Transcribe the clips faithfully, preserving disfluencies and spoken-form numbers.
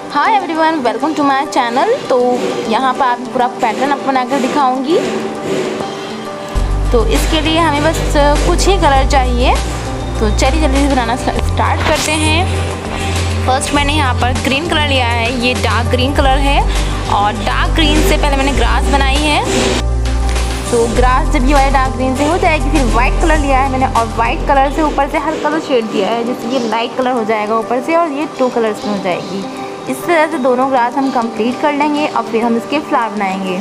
Hi everyone, welcome to my channel. तो यहाँ पर आप पूरा पैटर्न आपको बना कर दिखाऊंगी। तो इसके लिए हमें बस कुछ ही कलर चाहिए। तो चलिए जल्दी से बनाना स्टार्ट करते हैं। फर्स्ट मैंने यहाँ पर ग्रीन कलर लिया है, ये डार्क ग्रीन कलर है और डार्क ग्रीन से पहले मैंने ग्रास बनाई है। तो ग्रास जब ये वाले डार्क ग्रीन से हो जाएगी, फिर वाइट कलर लिया है मैंने और वाइट कलर से ऊपर से हर कलर शेड दिया है, जिससे ये लाइट कलर हो जाएगा ऊपर से और ये टू कलर्स में हो जाएगी। इस तरह से दोनों ग्रास हम कंप्लीट कर लेंगे और फिर हम इसके फ्लावर बनाएंगे।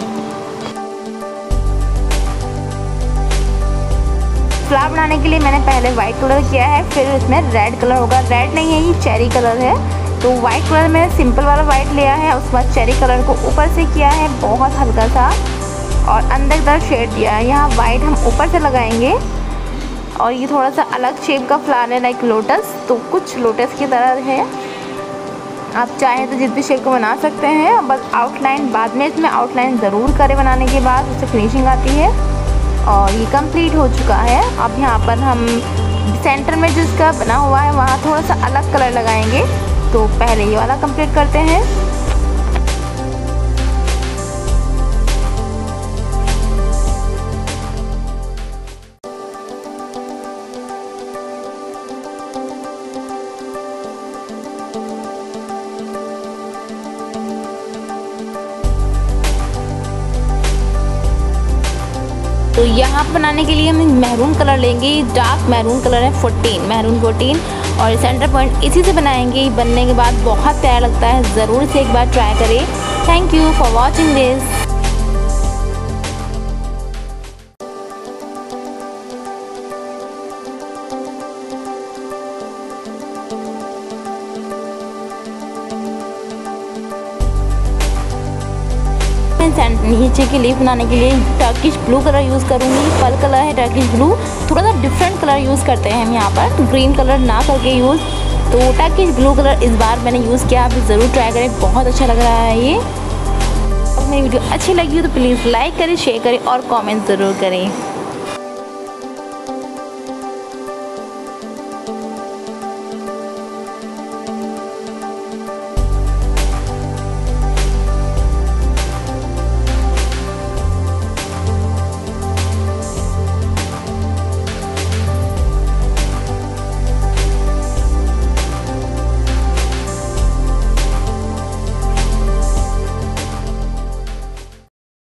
फ्लावर बनाने के लिए मैंने पहले वाइट कलर किया है, फिर इसमें रेड कलर होगा। रेड नहीं है, ये चेरी कलर है। तो वाइट कलर में सिंपल वाला वाइट लिया है, उसके बाद चेरी कलर को ऊपर से किया है बहुत हल्का सा और अंदर की तरफ शेड दिया है। यहाँ वाइट हम ऊपर से लगाएंगे और ये थोड़ा सा अलग शेप का फ्लावर है, लाइक लोटस। तो कुछ लोटस की तरह है, आप चाहें तो जिस भी शेप को बना सकते हैं। बस आउटलाइन बाद में इसमें आउटलाइन ज़रूर करें, बनाने के बाद उससे फिनिशिंग आती है। और ये कंप्लीट हो चुका है। अब यहाँ पर हम सेंटर में जिसका बना हुआ है वहाँ थोड़ा सा अलग कलर लगाएंगे। तो पहले ये वाला कंप्लीट करते हैं। तो यहाँ बनाने के लिए हम मैरून कलर लेंगे, डार्क मैरून कलर है फोर्टीन, मैरून फोर्टीन और सेंटर पॉइंट इसी से बनाएंगे। बनने के बाद बहुत प्यारा लगता है, ज़रूर से एक बार ट्राई करें। Thank you for watching this. नीचे की लीफ बनाने के लिए टर्किश ब्लू कलर यूज़ करूँगी। पर्ल कलर है टर्किश ब्लू, थोड़ा सा डिफरेंट कलर यूज़ करते हैं हम यहाँ पर, तो ग्रीन कलर ना करके यूज़। तो टर्किश ब्लू कलर इस बार मैंने यूज़ किया, आप ज़रूर ट्राई करें, बहुत अच्छा लग रहा है ये। अगर मेरी वीडियो अच्छी लगी हो तो प्लीज़ लाइक करें, शेयर करें और कॉमेंट ज़रूर करें।